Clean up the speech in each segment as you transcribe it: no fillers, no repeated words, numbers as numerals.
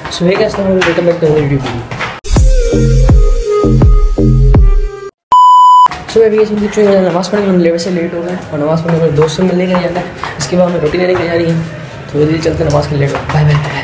So hey guys, welcome back to another video. So अभी ऐसे बच्चों को नमाज़ पढ़ने के लिए वैसे लेट हो गए और नमाज़ पढ़ने के दोस्त से मिलने के लिए जाना है। इसके बाद हमें रोटी लेने के लिए जा रही है, तो जल्दी चलते नमाज़ के लिए लेट हो। Bye bye bye.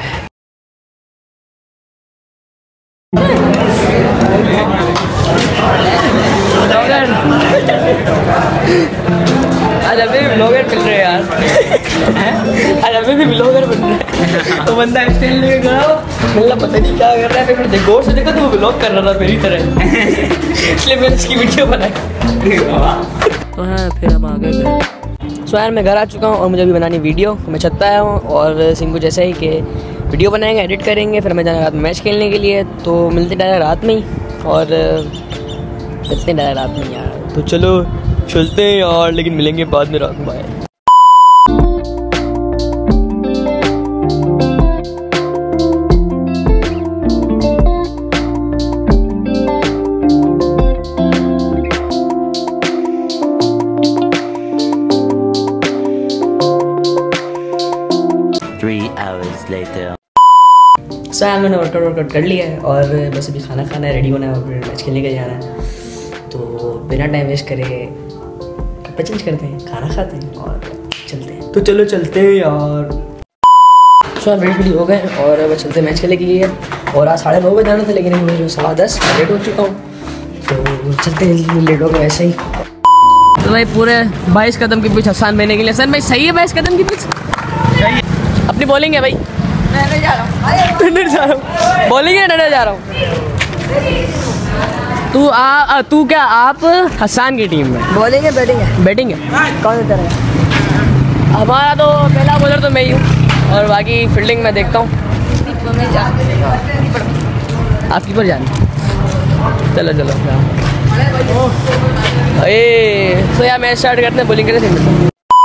आज अभी भी ब्लॉगर मिल रहे हैं यार। आज अभी भी ब्लॉगर बन रहे हैं। तो बंदा स्टैंड लेके गया, मतलब पता नहीं क्या कर रहा है। फिर गौर से देखा तो वो ब्लॉग कर रहा था मेरी तरह, इसलिए मैंने उसकी वीडियो बनाई। तो हाँ, फिर हम आ गए। सो यार मैं घर आ चुका हूँ और मुझे अभी बनानी वीडियो। मैं छत पे आया हूँ और सिंगू जैसे ही कि वीडियो बनाएंगे, एडिट करेंगे, फिर हमें जाना रात में मैच खेलने के लिए। तो मिलते डायरेक्ट रात में ही और मिलते डायरेक्ट रात में यार। तो चलो चलते हैं यार, लेकिन मिलेंगे बाद में रात में। बाय। सो हम लोगों ने वर्कआउट कर लिया है और बस अभी खाना खाना है, रेडी होना है और फिर मैच खेलने के लिए जाना है। तो बिना टाइम वेस्ट करे कपड़े चेंज करते हैं, खाना खाते हैं और चलते हैं। तो चलो चलते हैं यार। सो आप रेडी हो गए और बस चलते मैच खेलने के लिए। और आज 9:30 बजे जाना था, लेकिन मुझे 10:15 लेट हो चुका हूँ। तो चलते हैं, लेट हो गए ऐसे ही। तो भाई पूरे 22 कदम के पीछे हसान बहने के लिए। सर भाई सही है 22 कदम के पीछे? अपनी बॉलिंग है भाई, डंडे जा रहा हूँ, बॉलिंग है, डंडे जा रहा हूँ। तू क्या आप हसान की टीम में? बॉलिंग है बैटिंग है? बैटिंग है। कौन सा है? हमारा तो पहला बॉलर तो मैं ही हूँ और बाकी फील्डिंग में देखता हूँ। आप कीपर जाने। चलो चलो तो यार मैच स्टार्ट करते हैं, बॉलिंग करते हैं।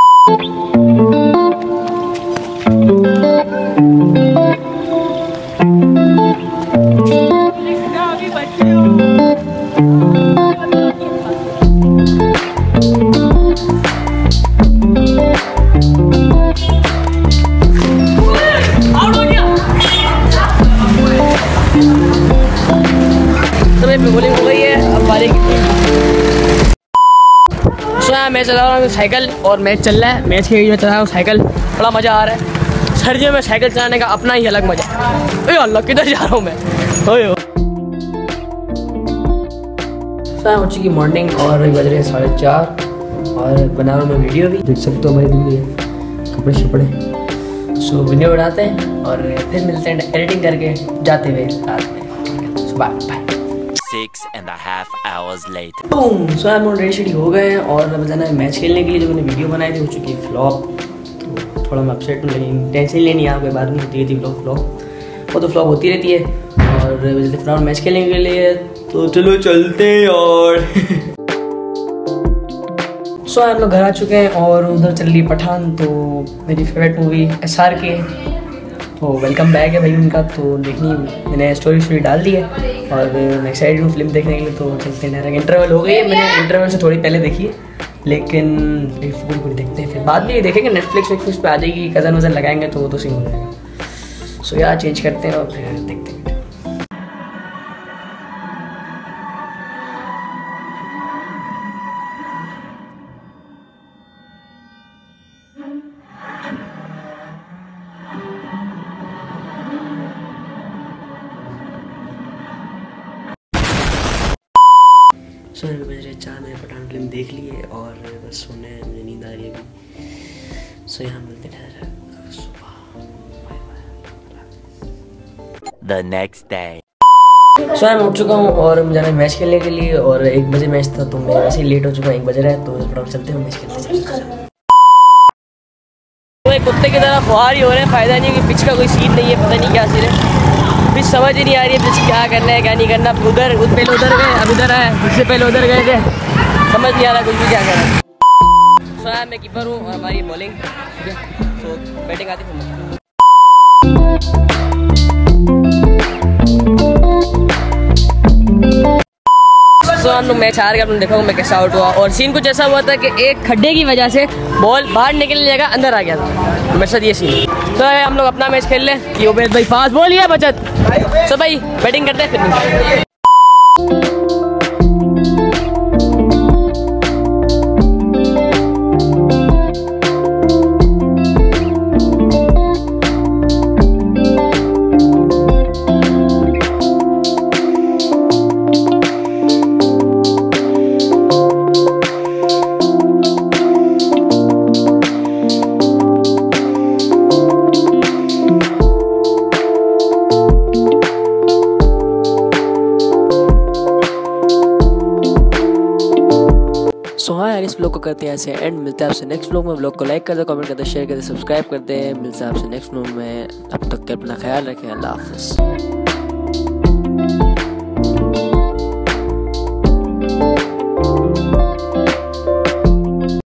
बॉलिंग हो गई है, अब बारी की। सो मैं चला रहा हूँ साइकिल और मैच चल रहा है। मैच के बीच में चला रहा हूँ साइकिल, बड़ा मज़ा आ रहा है। सर्दियों में साइकिल चलाने का अपना ही अलग मज़ा है। अल्लाह किधर जा रहा हूँ मैं। सो हो चुकी मॉर्निंग और बज रहे हैं 4:30 और बना रहा हूँ मैं वीडियो भी। देख सकते हो हमारी दिल्ली है, कपड़े शपड़े। सो वीडियो बनाते हैं और फिर मिलते हैं एडिटिंग करके जाते हुए रात में। So bye bye. 6.5 hours later. Boom. So हम रेडी हो गए हैं और अब जाना है मैच खेलने के लिए। जो मैंने वीडियो बनाई थी हो चुकी है फ्लॉप। तो थोड़ा मैं अपसेट हूँ, लेकिन टेंशन लेनी है, कोई बात नहीं। होती रहती फ्लॉप, वो तो फ्लॉप होती रहती है। और जल्दी फिलहाल मैच खेलने के लिए, तो चलो चलते हैं यार। सो हम लोग घर आ चुके हैं और उधर चल रही पठान, तो मेरी फेवरेट मूवी SRK। तो वेलकम बैक है भाई उनका, तो देखनी मैंने स्टोरी डाल दी है और मैं एक्साइटेड हूँ फिल्म देखने के लिए। तो चलते हैं डायरेक्ट। इंटरवल हो गई है, मैंने इंटरवल से थोड़ी पहले देखी है, लेकिन पूरी देखते हैं। फिर बाद में देखेंगे, नेटफ्लिक्स पे आ जाएगी, कज़न वज़न लगाएंगे तो वो तो सीन हो जाएगा। सो यार चेंज करते हैं और फिर देखते हैं। सर बज रहे 4, मैंने पठान फिल्म देख ली है और बस सोने है, मुझे नींद आ रही है अभी। सो यहाँ मिलते हैं सुबह। The next day. सो मैं उठ चुका हूँ और मुझे जाना है मैच खेलने के लिए। और 1 बजे मैच था, तो मैं वैसे ही लेट हो चुका हूँ। 1 बज रहा है, तो फटाफट चलते हैं मैच खेलते। तो एक कुत्ते की तरह फुहार ही हो रहे हैं, फ़ायदा नहीं है कि पिच का कोई सीन नहीं है, पता नहीं क्या सीन है। पिच समझ ही नहीं आ रही है, पिच क्या करना है क्या नहीं करना। उधर पहले उधर गए, अब इधर आए, उससे पहले उधर गए थे, समझ नहीं आ रहा कुछ भी क्या करना। सो मैं कीपर हूँ और हमारी बॉलिंग, ठीक है। तो बैटिंग आती है। सो हम लोग मैच हार गए, आपने देखा मैं कैसा आउट हुआ। और सीन कुछ ऐसा हुआ था कि एक खड्डे की वजह से बॉल बाहर निकलने लगा, अंदर आ गया था। मेरे साथ ये सीन। तो हम लोग अपना मैच खेल लें कि उबैद भाई फास्ट बॉल है बचत। तो भाई बैटिंग करते हैं फिर। सो हाँ यार, इस ब्लॉग को करते हैं ऐसे एंड। मिलते हैं आपसे नेक्स्ट ब्लॉग में। ब्लॉग को लाइक कर दे, कमेंट कर दे, शेयर कर दे, सब्सक्राइब कर दे। मिलते हैं आपसे नेक्स्ट ब्लॉग में। तब तक के अपना ख्याल रखें। अल्लाह हाफ़िज़।